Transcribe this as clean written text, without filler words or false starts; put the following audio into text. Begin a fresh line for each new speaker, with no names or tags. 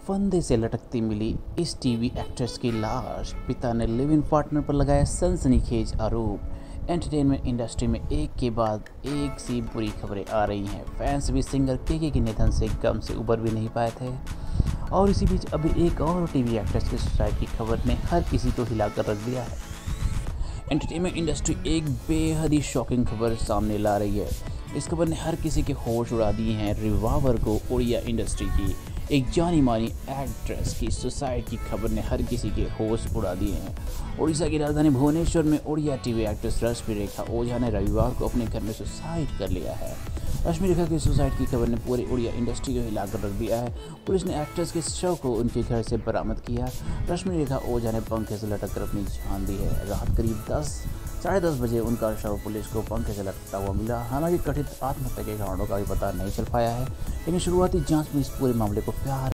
फंदे से लटकती मिली इस टीवी एक्ट्रेस की लाश, पिता ने लिव इन पार्टनर पर लगाया सनसनीखेज आरोप। एंटरटेनमेंट इंडस्ट्री में एक के बाद एक सी बुरी खबरें आ रही हैं। फैंस भी सिंगर केके के निधन से गम से उबर भी नहीं पाए थे और इसी बीच अभी एक और टीवी एक्ट्रेस के सुसाइड की खबर ने हर किसी को हिलाकर रख दिया है। एंटरटेनमेंट इंडस्ट्री एक बेहद ही शॉकिंग खबर सामने ला रही है। इस खबर ने हर किसी के होश उड़ा दिए हैं। रिवावर को उड़िया इंडस्ट्री की एक जानी मानी एक्ट्रेस की सुसाइड की खबर ने हर किसी के होश उड़ा दिए हैं। उड़ीसा की राजधानी भुवनेश्वर में उड़िया टीवी एक्ट्रेस रश्मि रेखा ओझा ने रविवार को अपने घर में सुसाइड कर लिया है। रश्मि रेखा की सुसाइड की खबर ने पूरी उड़िया इंडस्ट्री को हिलाकर रख दिया है। पुलिस ने एक्ट्रेस के शव को उनके घर से बरामद किया। रश्मि रेखा ओझा ने पंखे से लटक कर अपनी जान दी है। रात करीब 10 साढ़े 10 बजे उनका शव पुलिस को पंखे से लटकता हुआ मिला। हालांकि कथित आत्महत्या के कारणों का भी पता नहीं चल पाया है, लेकिन शुरुआती जांच में इस पूरे मामले को प्यार